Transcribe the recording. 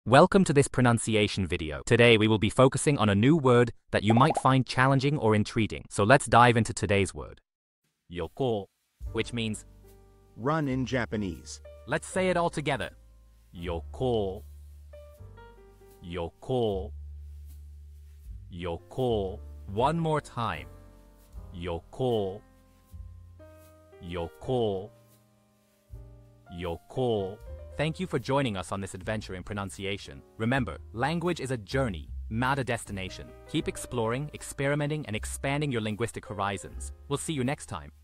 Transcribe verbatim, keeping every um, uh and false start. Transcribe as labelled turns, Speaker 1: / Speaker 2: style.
Speaker 1: Welcome to this pronunciation video. Today we will be focusing on a new word that you might find challenging or intriguing. So let's dive into today's word. Yokou, which means
Speaker 2: run in Japanese.
Speaker 1: Let's say it all together. Yokou. Yokou. Yokou. One more time. Yokou. Yokou. Yokou. Thank you for joining us on this adventure in pronunciation. Remember, language is a journey, not a destination. Keep exploring, experimenting, and expanding your linguistic horizons. We'll see you next time.